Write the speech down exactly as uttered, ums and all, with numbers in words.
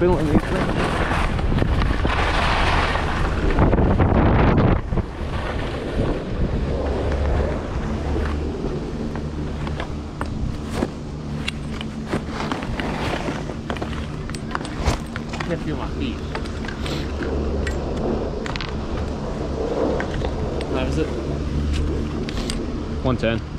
filming these things. Can't feel my feet. That was it. one ten.